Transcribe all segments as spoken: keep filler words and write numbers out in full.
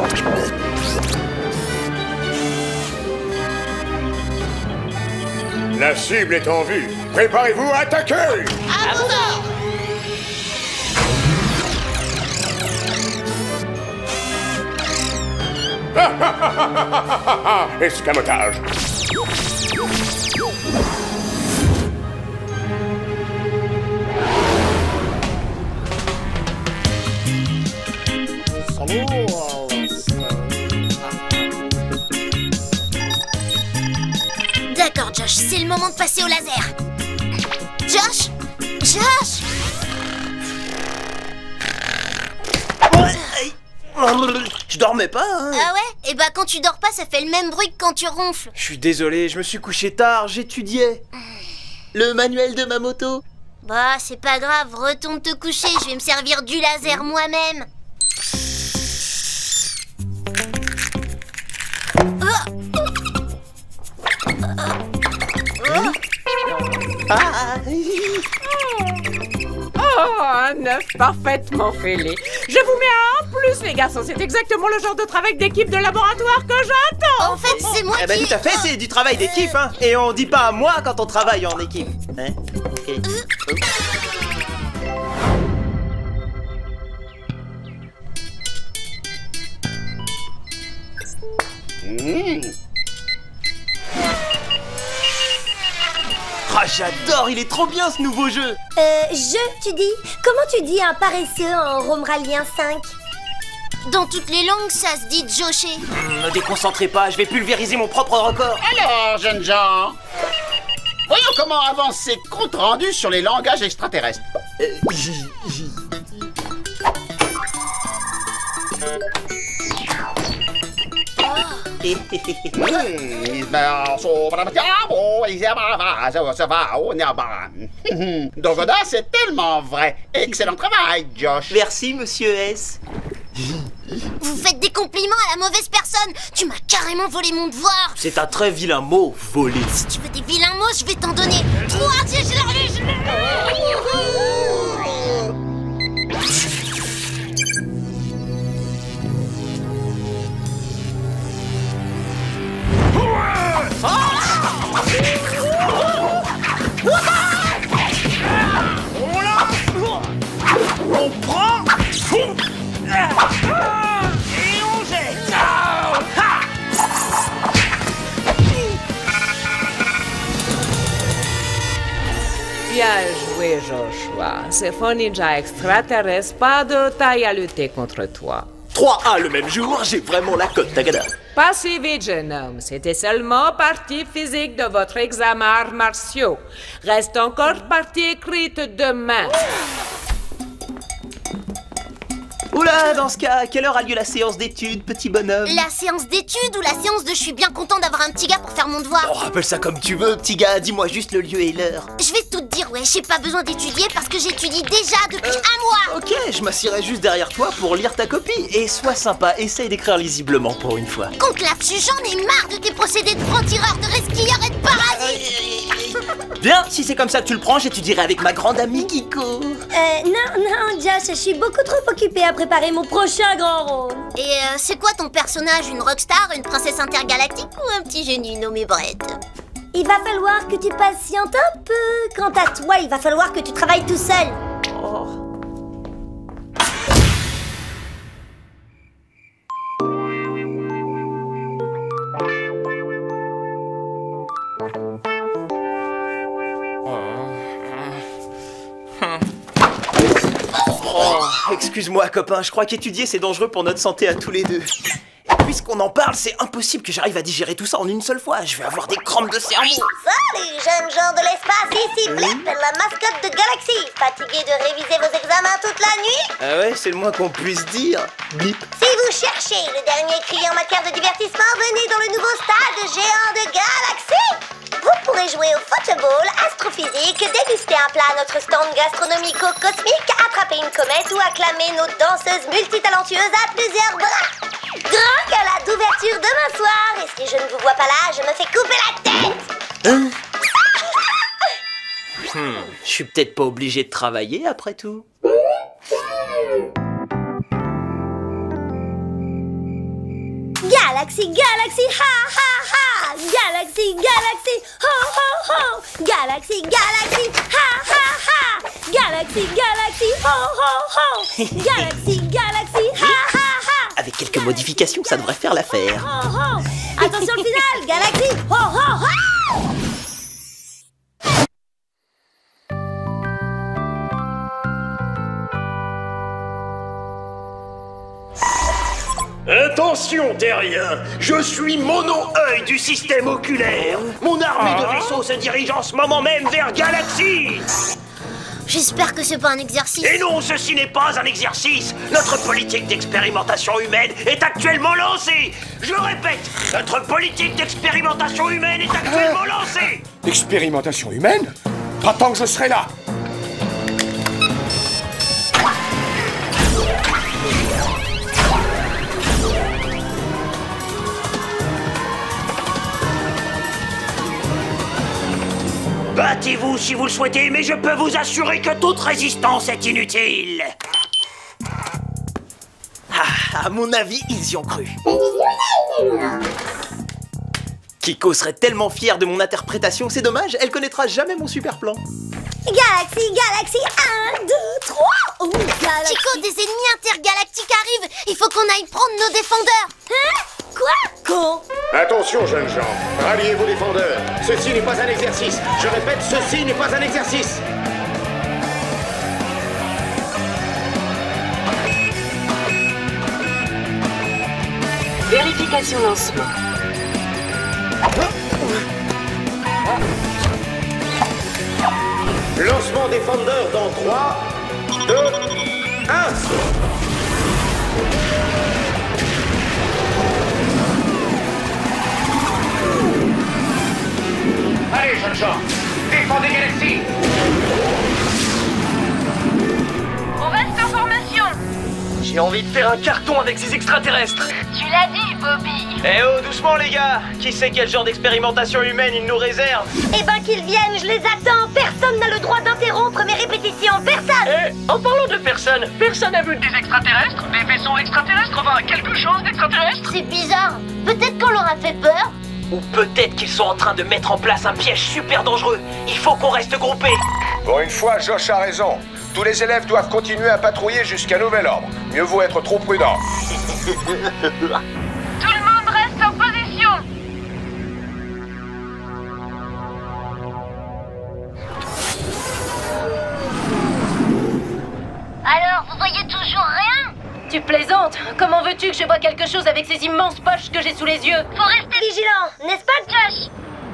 La cible est en vue. Préparez-vous à attaquer! À vous d'or! Escamotage. D'accord, Josh, c'est le moment de passer au laser. Josh? Josh? Je dormais pas, hein. Ah ouais? Et bah quand tu dors pas, ça fait le même bruit que quand tu ronfles. Je suis désolé, je me suis couché tard, j'étudiais. Le manuel de ma moto. Bah, c'est pas grave, retourne te coucher, je vais me servir du laser moi-même. Ah. Oh, un œuf parfaitement fêlé. Je vous mets un en plus, les garçons. C'est exactement le genre de travail d'équipe de laboratoire que j'attends. En fait, c'est moi Eh ben qui... tout à fait, c'est du travail d'équipe, hein. Et on dit pas à moi quand on travaille en équipe. Hein? Okay. Mmh. Ah, j'adore, il est trop bien ce nouveau jeu. Euh, je, tu dis? Comment tu dis un paresseux en romeralien cinq? Dans toutes les langues, ça se dit Josher. Ne me déconcentrez pas, je vais pulvériser mon propre record. Alors, jeunes gens, voyons comment avancent ces comptes rendus sur les langages extraterrestres. Euh, Dogoda, c'est tellement vrai. Excellent travail, Josh. Merci, monsieur S. Vous faites des compliments à la mauvaise personne. Tu m'as carrément volé mon devoir. C'est un très vilain mot, voler. Si tu veux des vilains mots, je vais t'en donner trois. Je l'ai, je l'ai. On prend et on jette. Bien joué, Joshua. Ces faux ninjas extraterrestres, pas de taille à lutter contre toi. trois A le même jour, j'ai vraiment la cote, Tagada. Pas si vite, jeune homme. C'était seulement partie physique de votre examen arts martiaux. Reste encore partie écrite demain. Oula, dans ce cas, à quelle heure a lieu la séance d'études, petit bonhomme? La séance d'études ou la séance de je suis bien content d'avoir un petit gars pour faire mon devoir? Oh, appelle ça comme tu veux, petit gars, dis-moi juste le lieu et l'heure. Je vais tout te dire, ouais, j'ai pas besoin d'étudier parce que j'étudie déjà depuis euh, un mois. Ok, je m'assirai juste derrière toi pour lire ta copie. Et sois sympa, essaye d'écrire lisiblement pour une fois. Compte là-dessus, j'en ai marre de tes procédés de franc-tireur, de resquilleur et de parasite. Bien, si c'est comme ça que tu le prends, j'étudierai avec ma grande amie Kiko. Euh, non, non, Josh, je suis beaucoup trop occupée à préparer mon prochain grand rôle. Et euh, c'est quoi ton personnage? Une rockstar, une princesse intergalactique ou un petit génie nommé Brett? Il va falloir que tu patientes un peu. Quant à toi, il va falloir que tu travailles tout seul. Oh. Oh, excuse-moi, copain, je crois qu'étudier c'est dangereux pour notre santé à tous les deux. Et puisqu'on en parle, c'est impossible que j'arrive à digérer tout ça en une seule fois. Je vais avoir des crampes de cerveau. Salut, jeunes gens de l'espace, ici Blip, la mascotte de Galaxy. Fatigué de réviser vos examens toute la nuit? Ah ouais, c'est le moins qu'on puisse dire. Blip. Si vous cherchez le dernier cri en matière de divertissement, venez dans le nouveau stade géant de Galaxy. Vous pourrez jouer au football, astrophysique, déguster un plat à notre stand gastronomico-cosmique, attraper une comète ou acclamer nos danseuses multitalentueuses à plusieurs bras. Grand gala d'ouverture demain soir, et si je ne vous vois pas là, je me fais couper la tête. Hein? hmm, Je suis peut-être pas obligé de travailler après tout. Galaxy, Galaxy, ha ha ha! Galaxy, Galaxy, ho ho ho! Galaxy, Galaxy, ha ha ha! Galaxy, Galaxy, ho ho ho! Galaxy, Galaxy, ha ha ha! Avec quelques modifications, ça devrait faire l'affaire. Ho ho! Attention le final, Galaxy, ho ho ho! Attention, terrien! Je suis mono-œil du système oculaire! Mon armée de vaisseaux se dirige en ce moment même vers Galaxy! J'espère que c'est pas un exercice. Et non, ceci n'est pas un exercice! Notre politique d'expérimentation humaine est actuellement lancée! Je le répète, notre politique d'expérimentation humaine est actuellement lancée! Expérimentation humaine? Pas tant que je serai là! Battez-vous si vous le souhaitez, mais je peux vous assurer que toute résistance est inutile. Ah, à mon avis, ils y ont cru. Kiko serait tellement fière de mon interprétation, c'est dommage, elle connaîtra jamais mon super plan. Galaxy, Galaxy, un, deux, trois! Oh, Galaxy! Chico, des ennemis intergalactiques arrivent. Il faut qu'on aille prendre nos défendeurs. Hein? Quoi? Con? Attention, jeunes gens, ralliez vos défendeurs. Ceci n'est pas un exercice. Je répète, ceci n'est pas un exercice. Vérification lancement. Lancement défendeur dans trois, deux, un. Allez, jeunes gens, défendez Galaxy! On reste en formation. J'ai envie de faire un carton avec ces extraterrestres. Tu l'as dit, Bobby. Eh oh, doucement les gars! Qui sait quel genre d'expérimentation humaine ils nous réservent? Eh ben qu'ils viennent, je les attends. Personne n'a le droit d'interrompre mes répétitions. Personne. Eh, en parlant de personne, personne n'a vu Des extraterrestres? Des vaisseaux extraterrestres? Enfin, quelque chose d'extraterrestre? C'est bizarre. Peut-être qu'on leur a fait peur. Ou peut-être qu'ils sont en train de mettre en place un piège super dangereux. Il faut qu'on reste groupés. Pour une fois, Josh a raison. Tous les élèves doivent continuer à patrouiller jusqu'à nouvel ordre. Mieux vaut être trop prudent. Tout le monde reste en position. Alors, vous voyez toujours rien? Tu plaisantes? Comment veux-tu que je vois quelque chose avec ces immenses poches que j'ai sous les yeux? Faut rester vigilant, n'est-ce pas, Josh?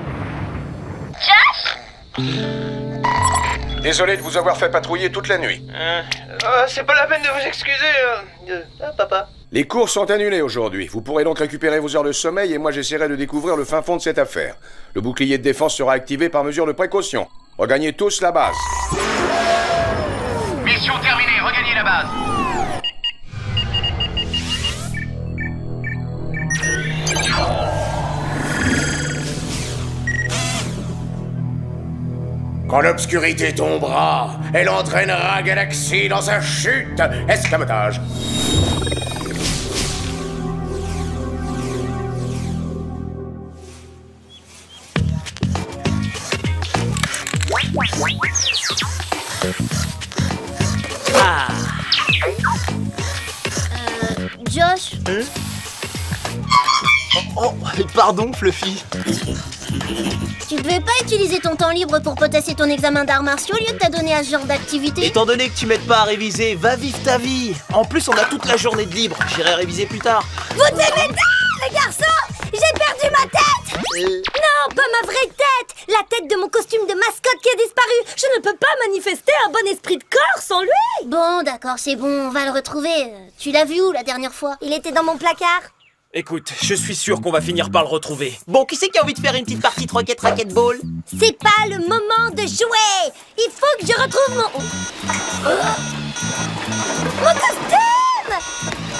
Josh? Désolé de vous avoir fait patrouiller toute la nuit. Euh, euh, c'est pas la peine de vous excuser, euh, euh, ah, papa. Les cours sont annulés aujourd'hui. Vous pourrez donc récupérer vos heures de sommeil et moi j'essaierai de découvrir le fin fond de cette affaire. Le bouclier de défense sera activé par mesure de précaution. Regagnez tous la base. Mission terminée, regagnez la base. Quand l'obscurité tombera, elle entraînera Galaxy dans sa chute. Escamotage. Ah. Euh, Josh? Hein? Oh, oh, pardon, Fluffy. Tu devais pas utiliser ton temps libre pour potasser ton examen d'arts martiaux au lieu de t'adonner à ce genre d'activité? Étant donné que tu m'aides pas à réviser, va vivre ta vie. En plus, on a toute la journée de libre. J'irai réviser plus tard. Vous devez les garçons! J'ai perdu ma tête! Euh... Non, pas ma vraie tête! La tête de mon costume de mascotte qui a disparu! Je ne peux pas manifester un bon esprit de corps sans lui! Bon, d'accord, c'est bon, on va le retrouver. Tu l'as vu où la dernière fois? Il était dans mon placard. Écoute, je suis sûr qu'on va finir par le retrouver. Bon, qui c'est qui a envie de faire une petite partie de Rocket Racquetball? C'est pas le moment de jouer! Il faut que je retrouve mon... Mon costume!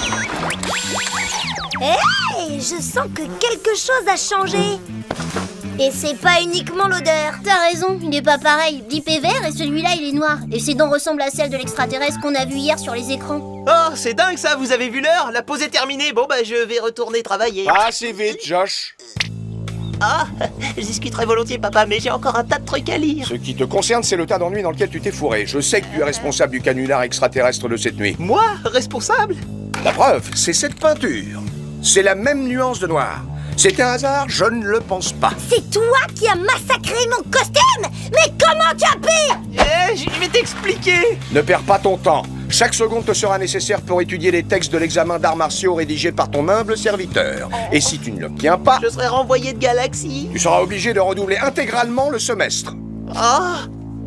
Hey! Je sens que quelque chose a changé. Et c'est pas uniquement l'odeur. T'as raison, il est pas pareil. Blip est vert et celui-là il est noir. Et ses dents ressemblent à celles de l'extraterrestre qu'on a vu hier sur les écrans. Oh, c'est dingue ça, vous avez vu l'heure? La pause est terminée, bon bah je vais retourner travailler. Pas assez vite, Josh. Ah, je discuterai volontiers papa, mais j'ai encore un tas de trucs à lire. Ce qui te concerne, c'est le tas d'ennuis dans lequel tu t'es fourré. Je sais que tu es responsable du canular extraterrestre de cette nuit. Moi? Responsable? La preuve, c'est cette peinture. C'est la même nuance de noir. C'est un hasard? Je ne le pense pas. C'est toi qui as massacré mon costume! Mais comment tu as pu? Eh, je vais t'expliquer. Ne perds pas ton temps. Chaque seconde te sera nécessaire pour étudier les textes de l'examen d'arts martiaux rédigé par ton humble serviteur. Et si tu ne l'obtiens pas, je serai renvoyé de Galaxie. Tu seras obligé de redoubler intégralement le semestre. Ah.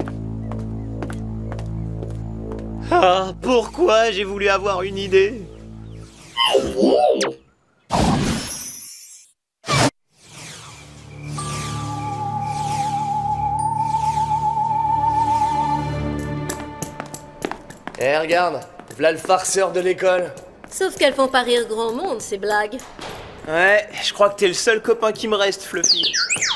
Ah, pourquoi j'ai voulu avoir une idée? Eh hey, regarde, v'là le farceur de l'école. Sauf qu'elles font pas rire grand monde, ces blagues. Ouais, je crois que t'es le seul copain qui me reste, Fluffy.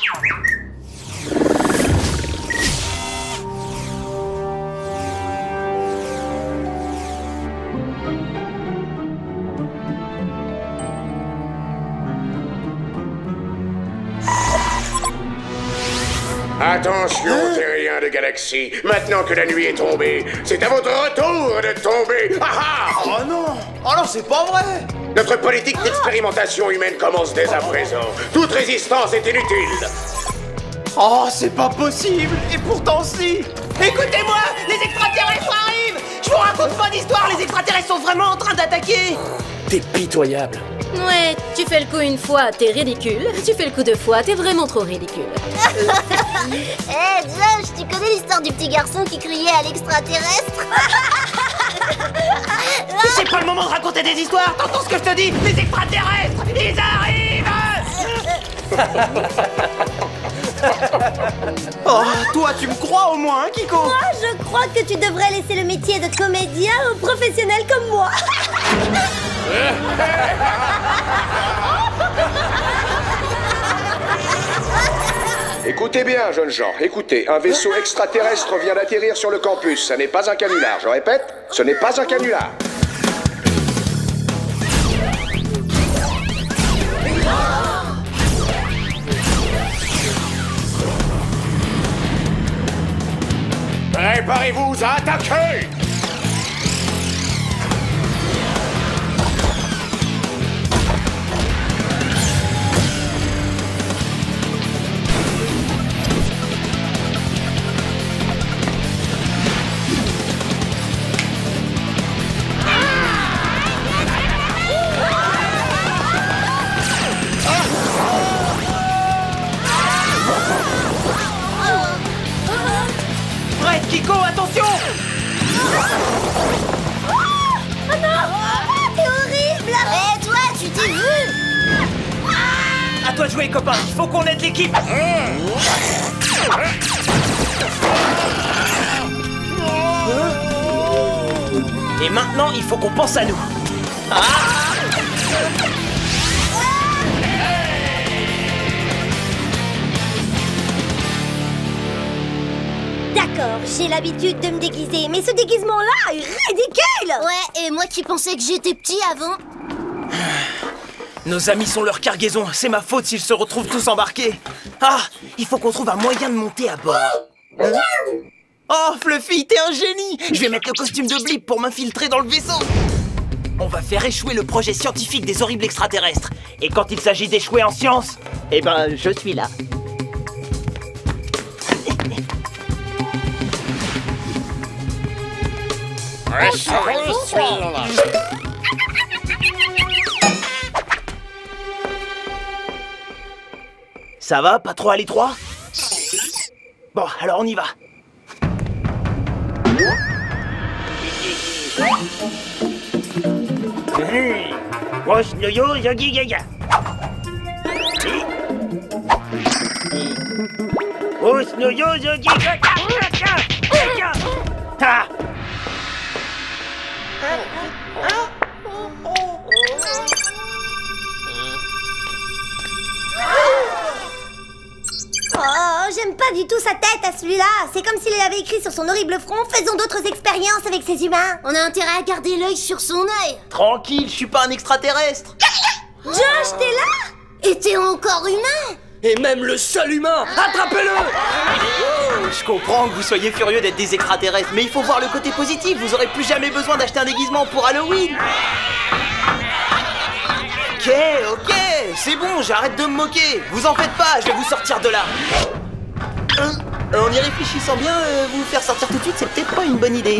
Attention, terriens de Galaxie. Maintenant que la nuit est tombée, c'est à votre retour de tomber. Ah ah! Oh non! Oh non, c'est pas vrai! Notre politique d'expérimentation humaine commence dès à présent. Toute résistance est inutile. Oh, c'est pas possible! Et pourtant si! Écoutez-moi! Les extraterrestres arrivent! Je vous raconte pas d'histoire, les extraterrestres sont vraiment en train d'attaquer! T'es pitoyable. Ouais, tu fais le coup une fois, t'es ridicule. Tu fais le coup deux fois, t'es vraiment trop ridicule. Eh hey, Josh, tu connais l'histoire du petit garçon qui criait à l'extraterrestre? C'est pas le moment de raconter des histoires! T'entends ce que je te dis? Les extraterrestres! Ils arrivent! Oh, toi, tu me crois au moins, hein, Kiko? Moi, je crois que tu devrais laisser le métier de comédien aux professionnels comme moi. Écoutez bien, jeunes gens, écoutez. Un vaisseau extraterrestre vient d'atterrir sur le campus. Ce n'est pas un canular, je répète, ce n'est pas un canular. Préparez-vous à attaquer! Prête, Kiko, attention! Oh non! Ah, t'es horrible! Eh toi, tu t'es vu? À toi de jouer, copain! Il faut qu'on aide l'équipe! Et maintenant, il faut qu'on pense à nous! Ah! D'accord, j'ai l'habitude de me déguiser, mais ce déguisement-là est ridicule! Ouais, et moi qui pensais que j'étais petit avant. Nos amis sont leur cargaison, c'est ma faute s'ils se retrouvent tous embarqués. Ah, il faut qu'on trouve un moyen de monter à bord. Hein? Oh, Fluffy, t'es un génie! Je vais mettre le costume de Blip pour m'infiltrer dans le vaisseau. On va faire échouer le projet scientifique des horribles extraterrestres. Et quand il s'agit d'échouer en science, eh ben, je suis là. Ça va, pas trop à l'étroit? Bon, alors on y va. Ah! du tout sa tête à celui-là. C'est comme s'il avait écrit sur son horrible front « Faisons d'autres expériences avec ces humains ». On a intérêt à garder l'œil sur son œil. Tranquille, je suis pas un extraterrestre. Josh, t'es là? Et t'es encore humain? Et même le seul humain. Attrapez-le! Oh, je comprends que vous soyez furieux d'être des extraterrestres, mais il faut voir le côté positif. Vous aurez plus jamais besoin d'acheter un déguisement pour Halloween. Ok, ok, c'est bon, j'arrête de me moquer. Vous en faites pas, je vais vous sortir de là. Euh, en y réfléchissant bien, euh, vous faire sortir tout de suite, c'est peut-être pas une bonne idée.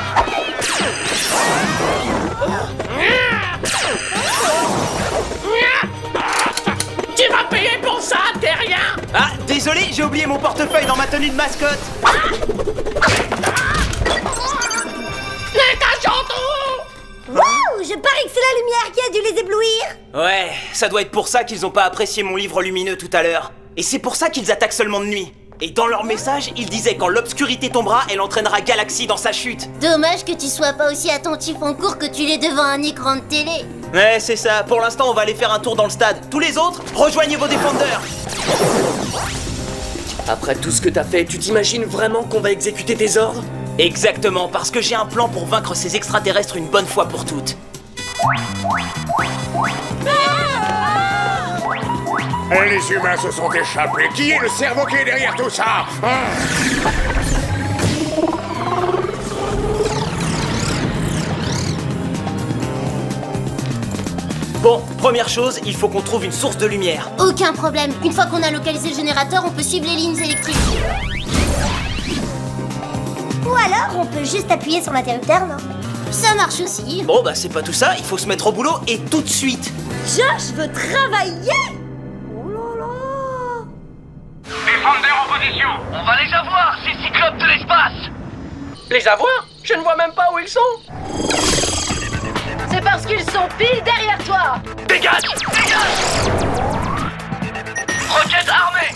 Tu vas payer pour ça, terrien! Ah, désolé, j'ai oublié mon portefeuille dans ma tenue de mascotte. Wouh! Je parie que c'est la lumière qui a dû les éblouir! Ouais, ça doit être pour ça qu'ils ont pas apprécié mon livre lumineux tout à l'heure. Et c'est pour ça qu'ils attaquent seulement de nuit. Et dans leur message, ils disaient quand l'obscurité tombera, elle entraînera Galaxy dans sa chute. Dommage que tu sois pas aussi attentif en cours que tu l'es devant un écran de télé. Ouais, c'est ça. Pour l'instant, on va aller faire un tour dans le stade. Tous les autres, rejoignez vos défendeurs. Après tout ce que t'as fait, tu t'imagines vraiment qu'on va exécuter tes ordres? Exactement, parce que j'ai un plan pour vaincre ces extraterrestres une bonne fois pour toutes. Les humains se sont échappés. Qui est le cerveau qui est derrière tout ça? Bon, première chose, il faut qu'on trouve une source de lumière. Aucun problème. Une fois qu'on a localisé le générateur, on peut suivre les lignes électriques. Ou alors, on peut juste appuyer sur l'interrupteur, non? Ça marche aussi. Bon, bah c'est pas tout ça, il faut se mettre au boulot et tout de suite. Josh veut travailler! Oh là là! Défendeurs en position! On va les avoir, ces cyclopes de l'espace! Les avoir? Je ne vois même pas où ils sont! C'est parce qu'ils sont pile derrière toi! Dégage! Dégage! Roquette armée!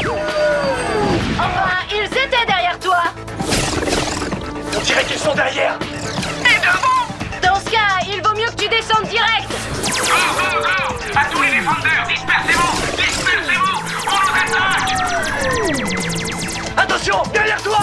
Enfin, ils étaient derrière toi! On dirait qu'ils sont derrière! Et devant! Dans ce cas, il vaut mieux que tu descendes direct! Go, go, go! À tous les défendeurs, dispersez-vous! Dispersez-vous! On nous attaque! Attention! Derrière toi!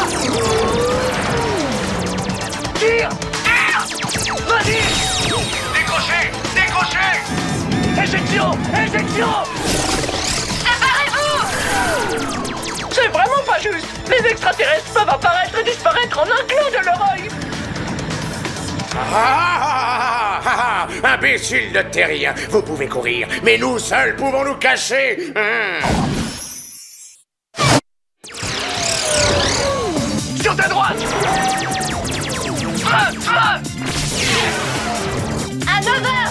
Tire! Tire! Vas-y! Décrochez! Décrochez! Éjection! Éjection! Séparez-vous! C'est vraiment pas juste! Les extraterrestres peuvent apparaître et disparaître en un clin de leur œil! Ah, ah, ah, ah, ah, imbécile de terrien, vous pouvez courir, mais nous seuls pouvons nous cacher. Hum. Sur ta droite! Feu! Feu! À neuf heures!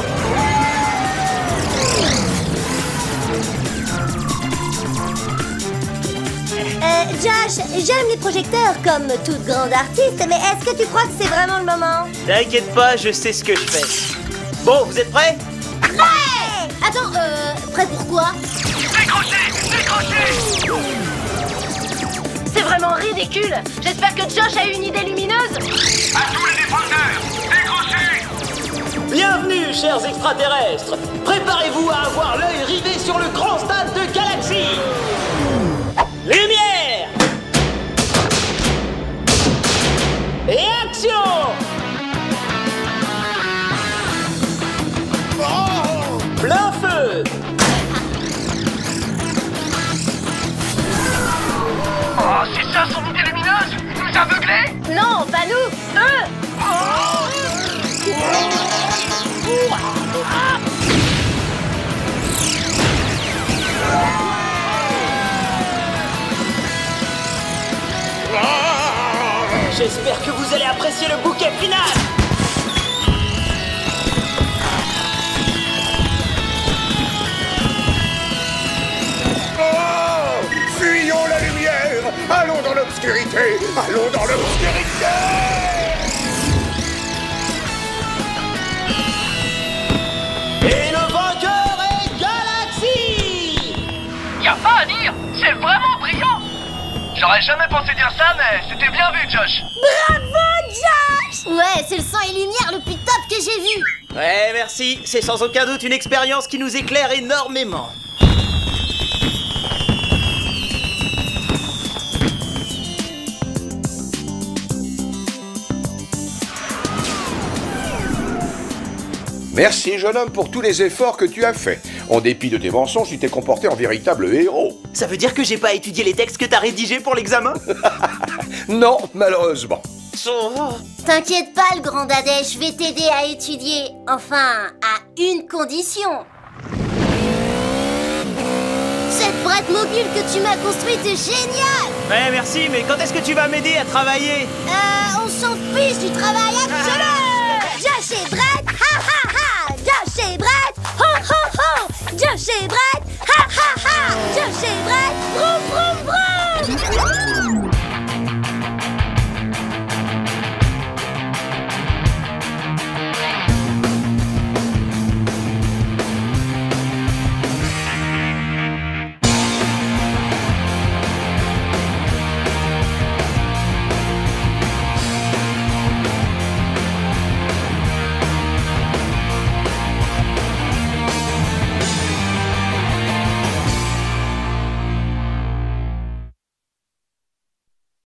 Euh, Josh, j'aime les projecteurs comme toute grande artiste, mais est-ce que tu crois que c'est vraiment le moment? T'inquiète pas, je sais ce que je fais. Bon, vous êtes prêts? Ouais! Attends, euh, prêt pour quoi? Décrochez! Décrochez! C'est vraiment ridicule! J'espère que Josh a une idée lumineuse! À tous les défendeurs! Décrochez! Bienvenue, chers extraterrestres! Préparez-vous à avoir l'œil rivé sur le grand stade de Galaxy! Lumière! Et action! Oh! Plein feu! Oh, c'est ça son idée lumineuse? Nous aveugler? Non, pas nous! Eux! J'espère que vous allez apprécier le bouquet final! Oh! Fuyons la lumière! Allons dans l'obscurité! Allons dans l'obscurité! Et le vainqueur est Galaxy! Y a pas à dire! C'est vraiment brillant! J'aurais jamais pensé dire ça, mais c'était bien vu, Josh! Bravo, Josh! Ouais, c'est le sang et lumière le plus top que j'ai vu. Ouais, merci. C'est sans aucun doute une expérience qui nous éclaire énormément. Merci, jeune homme, pour tous les efforts que tu as faits. En dépit de tes mensonges, tu t'es comporté en véritable héros. Ça veut dire que j'ai pas étudié les textes que t'as rédigés pour l'examen? Non, malheureusement. T'inquiète pas, le grand dadais, je vais t'aider à étudier. Enfin, à une condition. Cette boîte mobile que tu m'as construite est géniale. Ouais, merci, mais quand est-ce que tu vas m'aider à travailler? Euh, on s'en fiche du travail, absolument.